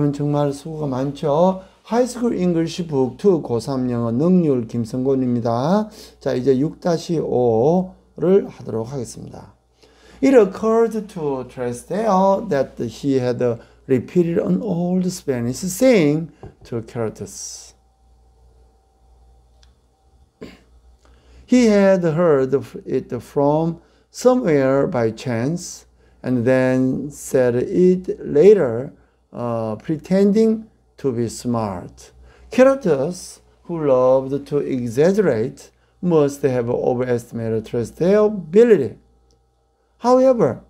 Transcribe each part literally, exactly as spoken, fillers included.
오늘은 정말 수고가 많죠. 하이스쿨 잉글리시 북이 고삼 영어 능률 김성곤입니다. 자, 이제 육 오를 하도록 하겠습니다. It occurred to Tresdale that he had repeated an old Spanish saying to Carrotus. He had heard it from somewhere by chance and then said it later, uh, pretending to be smart. Carrotus, who loved to exaggerate, must have overestimated Tresdale's ability. However,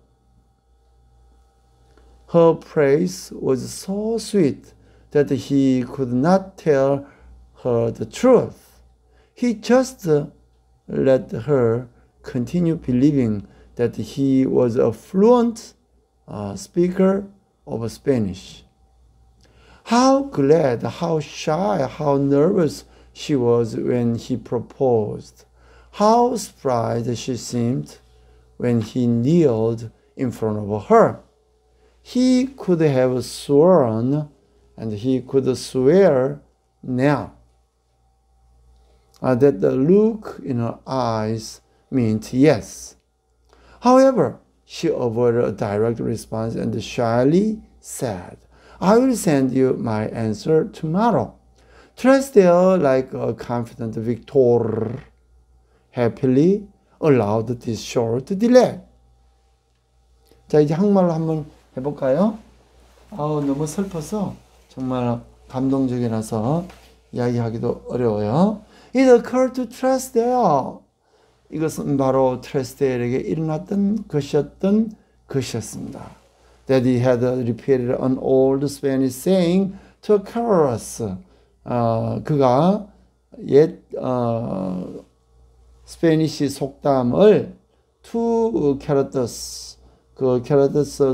her praise was so sweet that he could not tell her the truth. He just let her continue believing that he was a fluent uh, speaker of Spanish. How glad, how shy, how nervous she was when he proposed. How surprised she seemed when he kneeled in front of her. He could have sworn, and he could swear now, uh, that the look in her eyes meant yes. However, she avoided a direct response and shyly said, I will send you my answer tomorrow. Tresdale, like a confident victor, happily allowed this short delay. 자, 이제 한국말로 한번 해볼까요? 아우, 너무 슬퍼서 정말 감동적이라서 이야기하기도 어려워요. It occurred to Tresdale. 이것은 바로 트레스데일에게 일어났던 것이었던 것이었습니다. That he had repeated an old Spanish saying to Carrotus. 어, 그가 옛 어, 스페니시 속담을 to Carrotus, 그 Carrotus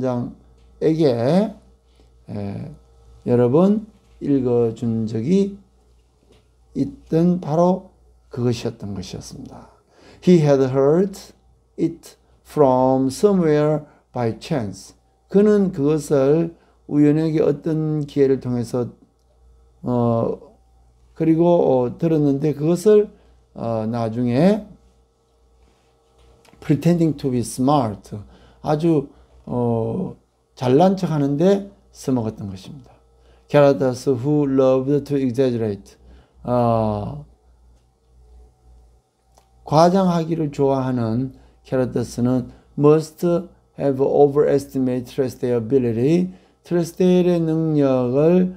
선장에게 에, 여러 번 읽어준 적이 있던 바로 그것이었던 것이었습니다. He had heard it from somewhere by chance. 그는 그것을 우연하게 어떤 기회를 통해서 어 그리고 어, 들었는데 그것을 어, 나중에 pretending to be smart, 아주 어, 잘난 척하는데 써먹었던 것입니다. Carrotus, who loved to exaggerate. 어, 과장하기를 좋아하는 캐러터스는 must have overestimated Tresdale's ability. 트레스데일의 능력을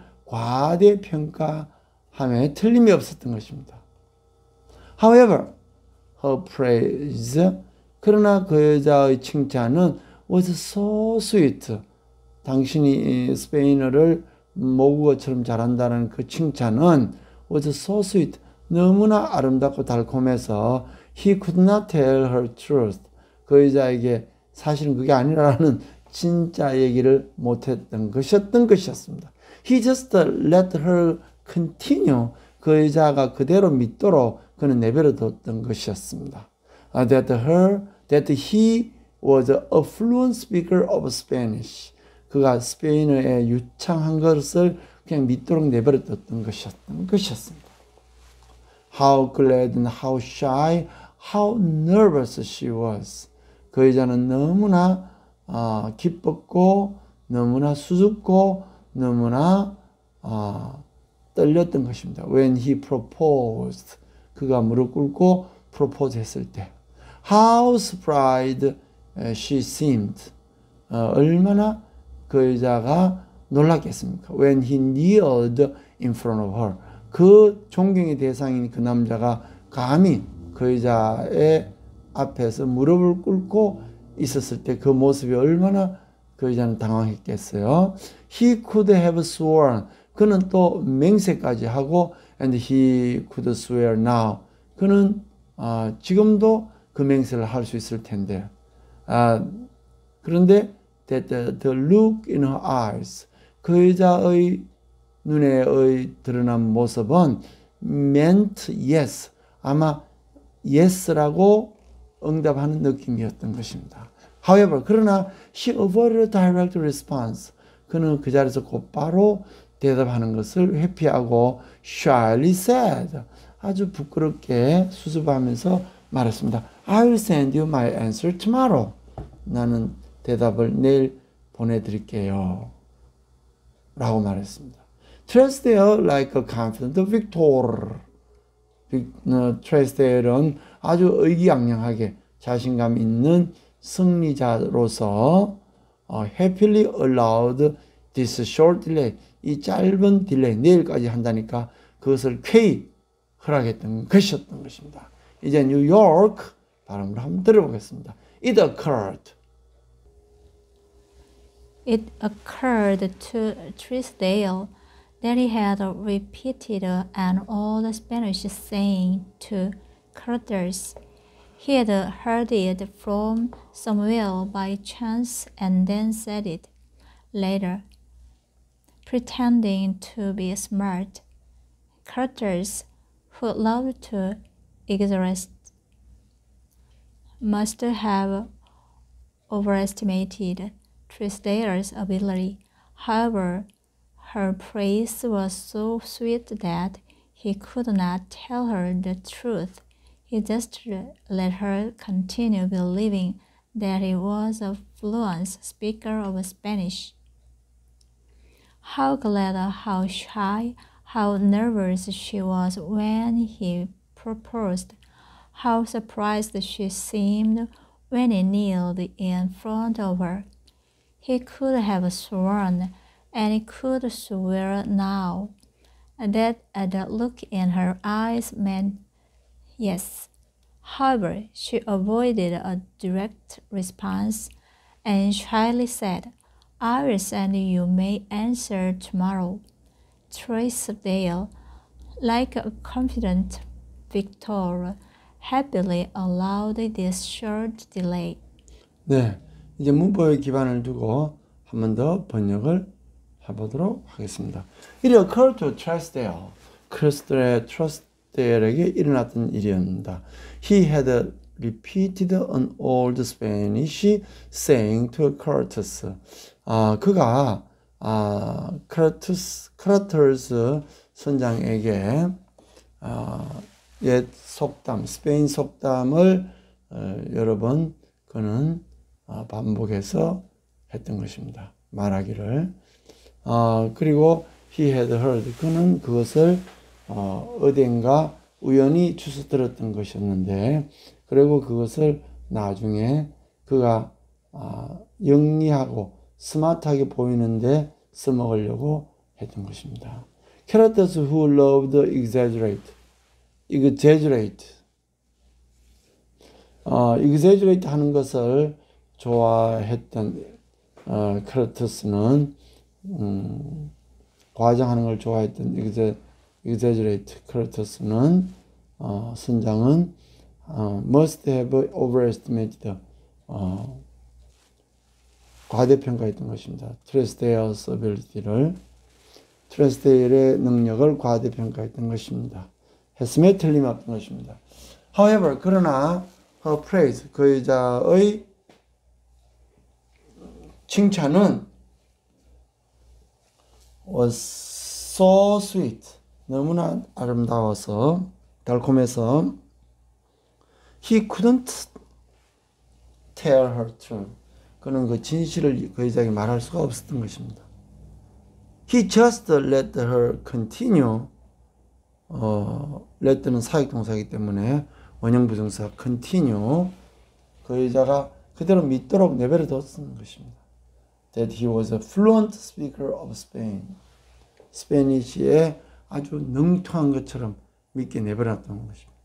과대평가함에 틀림이 없었던 것입니다. However, her praise, 그러나 그 여자의 칭찬은 was so sweet. 당신이 스페인어를 모국어처럼 잘한다는 그 칭찬은 was so sweet. 너무나 아름답고 달콤해서 he could not tell her truth. 그 여자에게 사실은 그게 아니라는 진짜 얘기를 못했던 것이었던 것이었습니다. He just let her continue. 그 여자가 그대로 믿도록 그는 내버려뒀던 것이었습니다. Uh, that her, that he was a fluent speaker of Spanish. 그가 스페인어에 유창한 것을 그냥 믿도록 내버려뒀던 것이었던 것이었습니다. How glad and how shy, how nervous she was. 그 여자는 너무나 어, 기뻤고 너무나 수줍고 너무나 어, 떨렸던 것입니다. When he proposed. 그가 무릎 꿇고 프로포즈 했을 때. How surprised she seemed. 어, 얼마나 그 여자가 놀랐겠습니까? When he kneeled in front of her. 그 존경의 대상인 그 남자가 감히 그 여자의 앞에서 무릎을 꿇고 있었을 때 그 모습이 얼마나 그 여자는 당황했겠어요. He could have sworn. 그는 또 맹세까지 하고 and he could swear now. 그는 어, 지금도 그 맹세를 할 수 있을 텐데. 아, 그런데 that the, the look in her eyes. 그 여자의 눈에의 드러난 모습은 meant yes. 아마 yes라고 응답하는 느낌이었던 것입니다. However, 그러나 she avoided a direct response. 그는 그 자리에서 곧바로 대답하는 것을 회피하고 shyly said, 아주 부끄럽게 수줍어하면서 말했습니다. I will send you my answer tomorrow. 나는 대답을 내일 보내드릴게요. 라고 말했습니다. Tresdale like a confident victor. 트레스데일은 아주 의기양양하게 자신감 있는 승리자로서 uh, happily allowed this short delay. 이 짧은 딜레이, 내일까지 한다니까 그것을 쾌히 허락했던 것이었던 것입니다. 이제 뉴욕 발음을 한번 들어보겠습니다. It occurred. It occurred to Trisdale that he had repeated an old Spanish saying to Curtis. He had heard it from somewhere by chance and then said it later, pretending to be smart. Curtis, who loved to exaggerate, must have overestimated Trisdale's ability. However, her praise was so sweet that he could not tell her the truth. He just let her continue believing that he was a fluent speaker of Spanish. How glad, how shy, how nervous she was when he proposed. How surprised she seemed when he kneeled in front of her. He could have sworn, and he could swear now, that the look in her eyes meant yes. However, she avoided a direct response and shyly said, I will send you my answer tomorrow. Trisdale, like a confident victor, happily allowed this short delay. 네, 이제 문법의 기반을 두고 한 번 더 번역을 해보도록 하겠습니다. It occurred to Trisdale. 트레스데일에게 일어났던 일이었습니다. He had repeated an old Spanish saying to Curtis. 아, 그가 아, 크라투스, 크라터스 선장에게 아, 옛 속담, 스페인 속담을 어, 여러 번 그는 어, 반복해서 했던 것입니다. 말하기를. 어, 그리고 he had heard, 그는 그것을 어, 어딘가 우연히 주워 들었던 것이었는데, 그리고 그것을 나중에 그가 어, 영리하고 스마트하게 보이는데 써먹으려고 했던 것입니다. Characters who loved exaggerate. exaggerate. 어, exaggerate 하는 것을 좋아했던 어, 크라터스는 음, 과장하는 걸 좋아했던 exaggerate 크라터스는 어, 선장은 어, must have overestimated 어, 과대평가했던 것입니다. 트레스데일's ability를 트레스데일의 능력을 과대평가했던 것입니다. 했음에 틀림없던 것입니다. However, 그러나 her praise, 그 여자의 칭찬은 was so sweet, 너무나 아름다워서 달콤해서 he couldn't tell her truth. 그는 그 진실을 그 여자에게 말할 수가 없었던 것입니다. He just let her continue. 어, let는 사역동사이기 때문에 원형 부정사 continue. 그 여자가 그대로 믿도록 내버려 뒀던 것입니다. That he was a fluent speaker of Spain. 스페니쉬에 아주 능통한 것처럼 믿게 내버렸던 것입니다.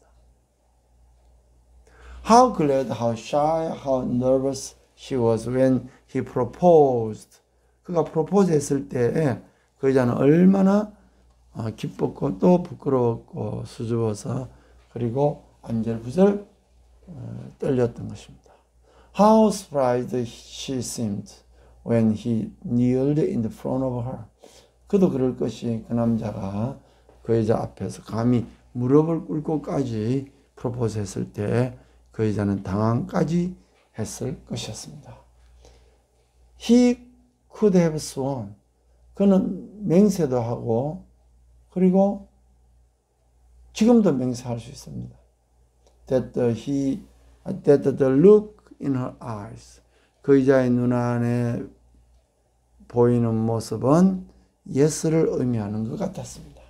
How glad, how shy, how nervous she was when he proposed. 그가 프로포즈 했을 때 그 여자는 얼마나 기뻤고 또 부끄러웠고 수줍어서 그리고 안절부절 떨렸던 것입니다. How surprised she seemed when he kneeled in the front of her. 그도 그럴 것이 그 남자가 그 여자 앞에서 감히 무릎을 꿇고까지 프로포즈 했을 때 그 여자는 당황까지 했을 것이었습니다. He could have sworn. 그는 맹세도 하고 그리고 지금도 맹세할 수 있습니다. That the, he, that the look in her eyes, 그 여자의 눈 안에 보이는 모습은 yes를 의미하는 것 같았습니다.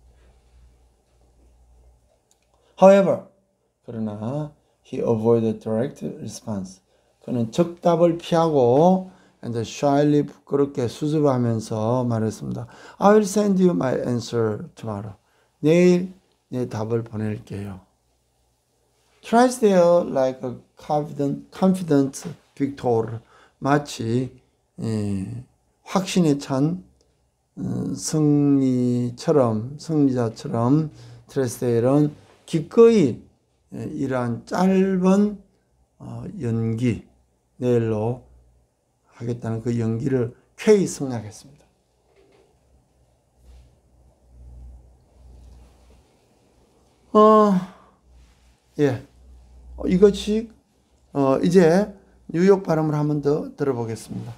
However, 그러나 he avoided direct response. 그는 즉답을 피하고 and shyly 부끄럽게 수줍어하면서 말했습니다. I will send you my answer tomorrow. 내일 내 답을 보낼게요. Tries there like a confident, confident victor. 마치 예, 확신에 찬 어, 승리처럼 승리자처럼 트레스데일은 기꺼이 예, 이러한 짧은 어, 연기 내일로 하겠다는 그 연기를 쾌히 승낙했습니다. 어, 예, 어, 이것이 어, 이제 뉴욕 발음을 한 번 더 들어보겠습니다.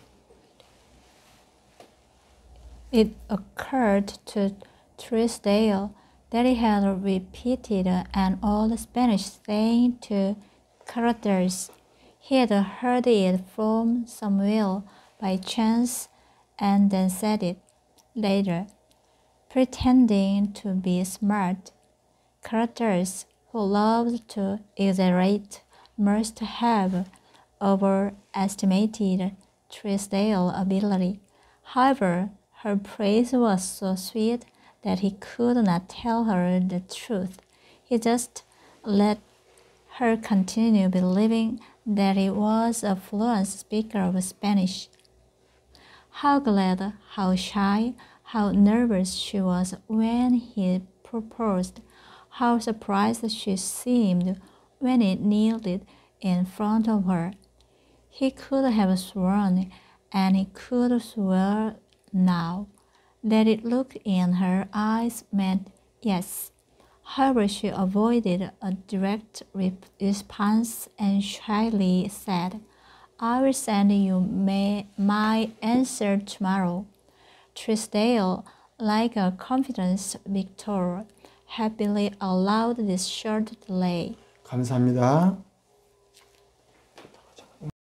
It occurred to Truesdale that he had repeated an old Spanish saying to Carruthers. He had heard it from somewhere by chance and then said it later, pretending to be smart. Carruthers, who loved to exaggerate, must have overestimated Truesdale's ability. However, her praise was so sweet that he could not tell her the truth. He just let her continue believing that he was a fluent speaker of Spanish. How glad, how shy, how nervous she was when he proposed. How surprised she seemed when he kneeled in front of her. He could have sworn, and he could swear now, that it look in her eyes meant yes. However, she avoided a direct response and shyly said, I will send you my, my answer tomorrow. Truesdale, like a confident victor, happily allowed this short delay. 감사합니다.